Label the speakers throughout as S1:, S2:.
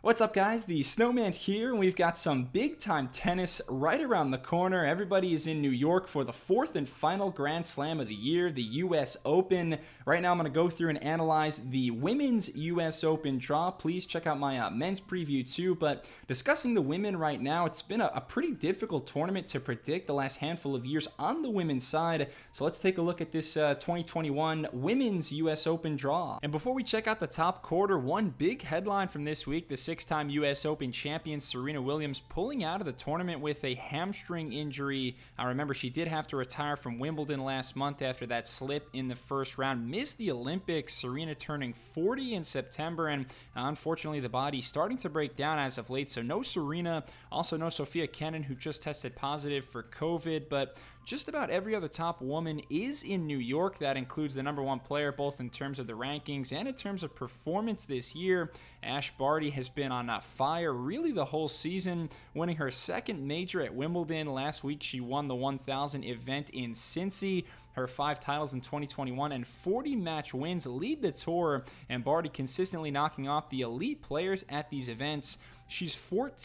S1: What's up, guys? The Snowman here, and we've got some big-time tennis right around the corner. Everybody is in New York for the fourth and final Grand Slam of the year, the U.S. Open. Right now, I'm going to go through and analyze the Women's U.S. Open draw. Please check out my men's preview too, but discussing the women right now, it's been a pretty difficult tournament to predict the last handful of years on the women's side. So let's take a look at this 2021 Women's U.S. Open draw. And before we check out the top quarter, one big headline from this week, the six-time U.S. Open champion Serena Williams pulling out of the tournament with a hamstring injury. I remember she did have to retire from Wimbledon last month after that slip in the first round. Missed the Olympics. Serena turning 40 in September, and unfortunately the body starting to break down as of late. So no Serena, also no Sofia Kenin, who just tested positive for COVID, but just about every other top woman is in New York. That includes the number one player, both in terms of the rankings and in terms of performance this year. Ash Barty has been on fire really the whole season, winning her second major at Wimbledon. Last week, she won the 1000 event in Cincy. Her 5 titles in 2021 and 40 match wins lead the tour, and Barty consistently knocking off the elite players at these events. She's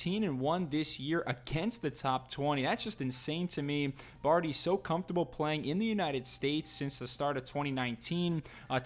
S1: 14-1 this year against the top 20. That's just insane to me. Barty's so comfortable playing in the United States since the start of 2019. A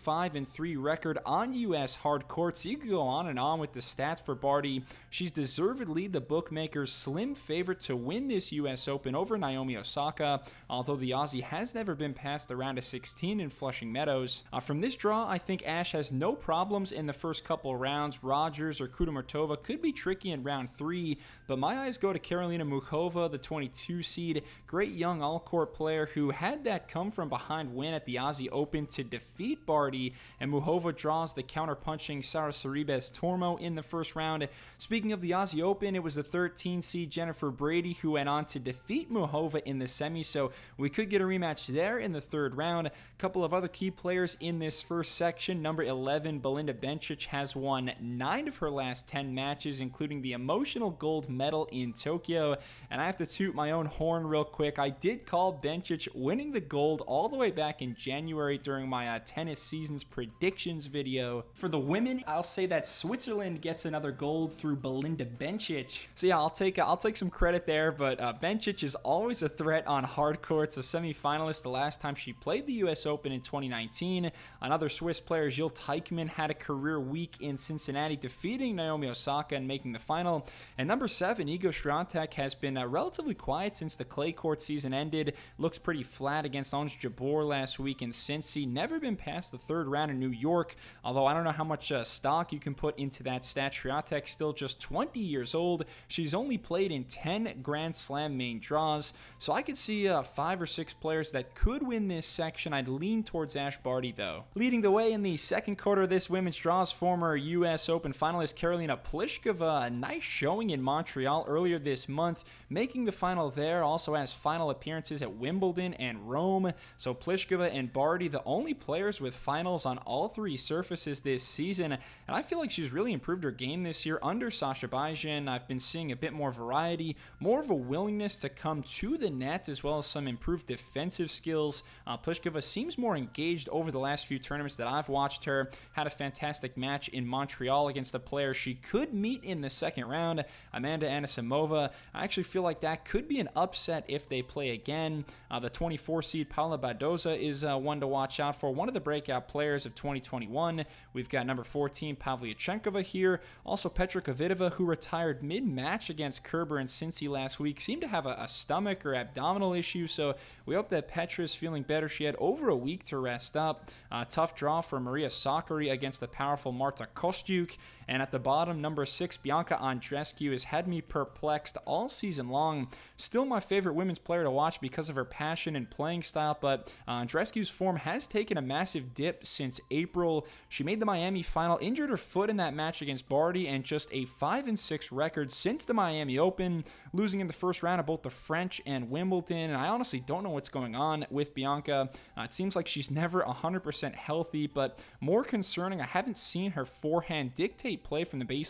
S1: 25-3 record on U.S. hard courts. You could go on and on with the stats for Barty. She's deservedly the bookmakers' slim favorite to win this U.S. Open over Naomi Osaka, although the Aussie has never been past the round of 16 in Flushing Meadows. From this draw, I think Ash has no problems in the first couple rounds. Rogers or Kudermetova could be tricky in round 3, but my eyes go to Karolina Muchova, the 22 seed, great young all-court player who had that come-from-behind win at the Aussie Open to defeat Barty, and Muchova draws the counter-punching Sara Sorribes Tormo in the first round. Speaking of the Aussie Open, it was the 13 seed Jennifer Brady who went on to defeat Muchova in the semi, so we could get a rematch there in the third round. A couple of other key players in this first section. Number 11, Belinda Bencic, has won 9 of her last 10 matches, including the emotional gold medal in Tokyo. And I have to toot my own horn real quick. I did call Bencic winning the gold all the way back in January during my tennis seasons predictions video. For the women, I'll say that Switzerland gets another gold through Belinda Bencic. So yeah, I'll take some credit there, but Bencic is always a threat on hard courts. A semi-finalist the last time she played the U.S. Open in 2019. Another Swiss player, Jule Teichmann, had a career week in Cincinnati, defeating Naomi Osaka and making the final. And number 7, Iga Świątek, has been relatively quiet since the clay court season ended. Looks pretty flat against Ons Jabeur last week in Cincy. Never been past the third round in New York, although I don't know how much stock you can put into that stat. Świątek still just 20 years old. She's only played in 10 Grand Slam main draws, so I could see 5 or 6 players that could win this section. I'd lean towards Ash Barty, though. Leading the way in the second quarter of this women's draw is former U.S. Open finalist Karolina Pliskova. A nice showing in Montreal earlier this month, making the final there. Also has final appearances at Wimbledon and Rome. So Pliskova and Barty, the only players with finals on all 3 surfaces this season. And I feel like she's really improved her game this year under Sasha Bajin. I've been seeing a bit more variety, more of a willingness to come to the net, as well as some improved defensive skills. Pliskova seems more engaged over the last few tournaments that I've watched her. Had a fantastic match in Montreal against a player she could meet in the second round, Amanda Anisimova. I actually feel like that could be an upset if they play again. The 24 seed Paula Badoza is one to watch out for, one of the breakout players of 2021. We've got number 14 Pavlyuchenkova here. Also Petra Kvitova, who retired mid-match against Kerber and Cincy last week, seemed to have a stomach or abdominal issue, so we hope that Petra's feeling better. She had over a week to rest up. Tough draw for Maria Sakkari against the powerful Marta Kostyuk. And at the bottom, number 6, Bianca Andreescu, has had me perplexed all season long. Still my favorite women's player to watch because of her passion and playing style, but Andreescu's form has taken a massive dip since April. She made the Miami final, injured her foot in that match against Barty, and just a 5-6 record since the Miami Open, losing in the first round of both the French and Wimbledon. And I honestly don't know what's going on with Bianca. It seems like she's never 100% healthy, but more concerning, I haven't seen her forehand dictate play from the baseline like it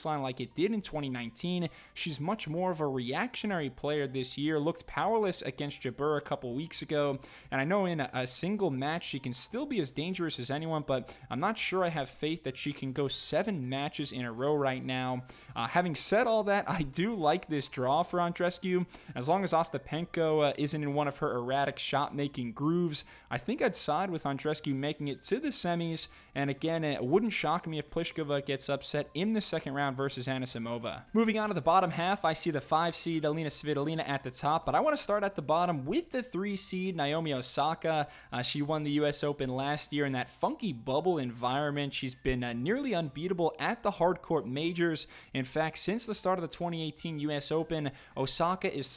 S1: it did in 2019. She's much more of a reactionary player this year, looked powerless against Jabeur a couple weeks ago, and I know in a single match she can still be as dangerous as anyone, but I'm not sure I have faith that she can go 7 matches in a row right now. Having said all that, I do like this draw for Andreescu. As long as Ostapenko isn't in one of her erratic shot-making grooves, I think I'd side with Andreescu making it to the semis, and again, it wouldn't shock me if Pliskova gets upset in the second round versus Anisimova. Moving on to the bottom half, I see the 5 seed Alina Svitolina at the top, but I want to start at the bottom with the 3 seed Naomi Osaka. She won the US Open last year in that funky bubble environment. She's been nearly unbeatable at the hardcourt majors. In fact, since the start of the 2018 US Open, Osaka is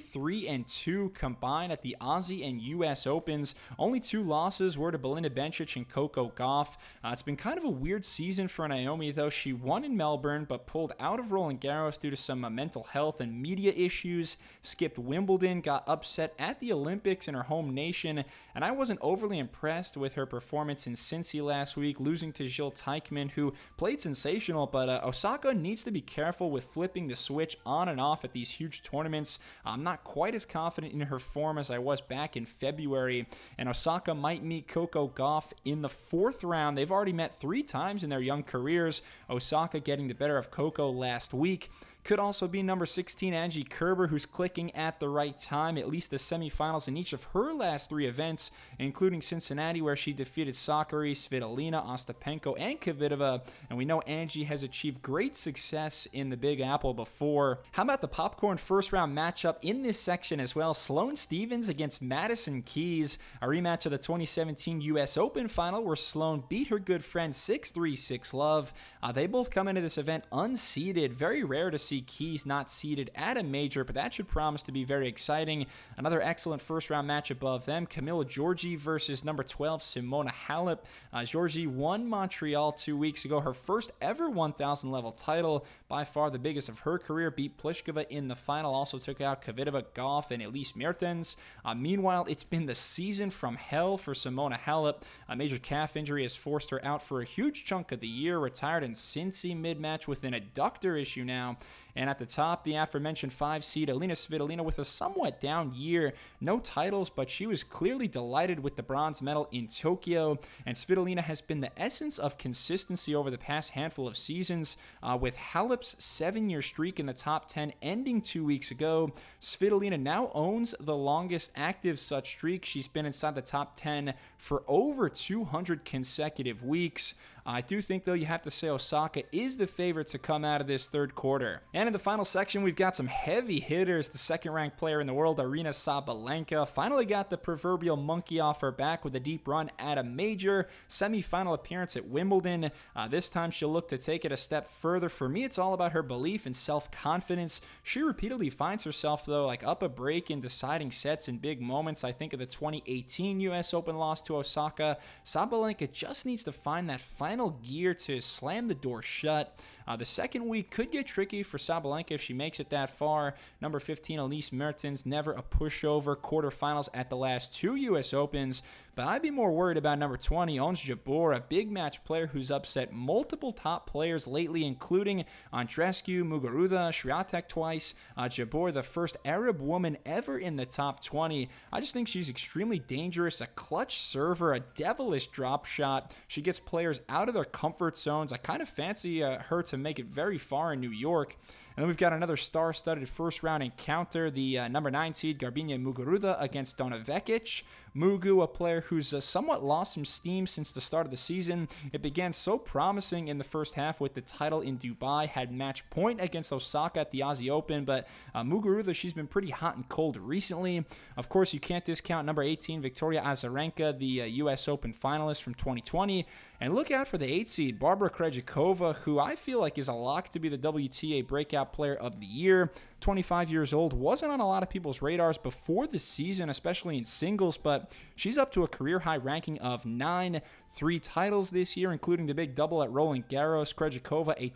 S1: 33-2 combined at the Aussie and US Opens. Only 2 losses were to Belinda Bencic and Coco Gauff. It's been kind of a weird season for Naomi, though. She won in Melbourne, but pulled out of Roland Garros due to some mental health and media issues, skipped Wimbledon, got upset at the Olympics in her home nation, and I wasn't overly impressed with her performance in Cincy last week, losing to Jill Teichmann, who played sensational, but Osaka needs to be careful with flipping the switch on and off at these huge tournaments. I'm not quite as confident in her form as I was back in February, and Osaka might meet Coco Gauff in the 4th round. They've already met 3 times in their young careers, Osaka getting the better of Coco last week. Could also be number 16 Angie Kerber, who's clicking at the right time, at least the semifinals in each of her last 3 events, including Cincinnati, where she defeated Sakkari, Svitolina, Ostapenko, and Kvitova. And we know Angie has achieved great success in the Big Apple before. How about the popcorn first round matchup in this section as well? Sloane Stephens against Madison Keys, a rematch of the 2017 US Open final where Sloane beat her good friend 6-3, 6-love. They both come into this event unseeded. Very rare to see Keys not seeded at a major, but that should promise to be very exciting. Another excellent first round match above them, Camila Giorgi versus number 12 Simona Halep. Giorgi won Montreal 2 weeks ago, her first ever 1,000 level title, by far the biggest of her career, beat Pliskova in the final, also took out Kvitova, Gauff, and Elise Mertens. Meanwhile, it's been the season from hell for Simona Halep. A major calf injury has forced her out for a huge chunk of the year, retired in Cincy mid-match with an adductor issue now. And at the top, the aforementioned 5 seed Alina Svitolina with a somewhat down year. No titles, but she was clearly delighted with the bronze medal in Tokyo. And Svitolina has been the essence of consistency over the past handful of seasons. With Halep's 7-year streak in the top 10 ending 2 weeks ago, Svitolina now owns the longest active such streak. She's been inside the top 10 for over 200 consecutive weeks. I do think, though, you have to say Osaka is the favorite to come out of this 3rd quarter. And in the final section, we've got some heavy hitters. The 2nd-ranked player in the world, Aryna Sabalenka, finally got the proverbial monkey off her back with a deep run at a major semi-final appearance at Wimbledon. This time, she'll look to take it a step further. For me, it's all about her belief and self-confidence. She repeatedly finds herself, though, up a break in deciding sets in big moments. I think of the 2018 US Open loss to Osaka. Sabalenka just needs to find that final gear to slam the door shut. The second week could get tricky for Sabalenka if she makes it that far. Number 15, Elise Mertens, never a pushover. Quarterfinals at the last 2 U.S. Opens. But I'd be more worried about number 20, Ons Jabeur, a big match player who's upset multiple top players lately, including Andreescu, Muguruza, Swiatek twice. Jabeur, the first Arab woman ever in the top 20. I just think she's extremely dangerous, a clutch server, a devilish drop shot. She gets players out of their comfort zones. I kind of fancy her to make it very far in New York. And then we've got another star-studded first-round encounter, the number 9 seed Garbiñe Muguruza against Donna Vekic. Mugu, a player who's somewhat lost some steam since the start of the season. It began so promising in the first half with the title in Dubai, had match point against Osaka at the Aussie Open, but Muguruza, she's been pretty hot and cold recently. Of course, you can't discount number 18 Victoria Azarenka, the US Open finalist from 2020. And look out for the 8 seed Barbara Krejcikova, who I feel like is a lock to be the WTA Breakout Player of the Year. 25 years old, wasn't on a lot of people's radars before the season, especially in singles, but she's up to a career-high ranking of 9, 3 titles this year, including the big double at Roland Garros. Krejcikova, a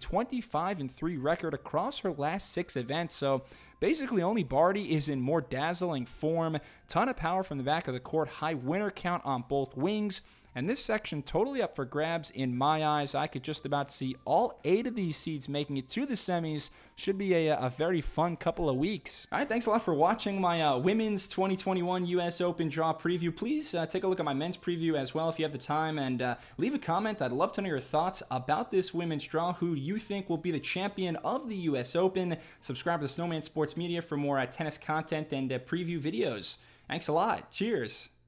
S1: 25-3 record across her last 6 events, so basically only Barty is in more dazzling form. Ton of power from the back of the court, high winner count on both wings. And this section totally up for grabs in my eyes. I could just about see all 8 of these seeds making it to the semis. Should be a very fun couple of weeks. All right, thanks a lot for watching my women's 2021 US Open draw preview. Please take a look at my men's preview as well if you have the time, and leave a comment. I'd love to know your thoughts about this women's draw, who you think will be the champion of the US Open. Subscribe to the Snowman Sports Media for more tennis content and preview videos. Thanks a lot. Cheers.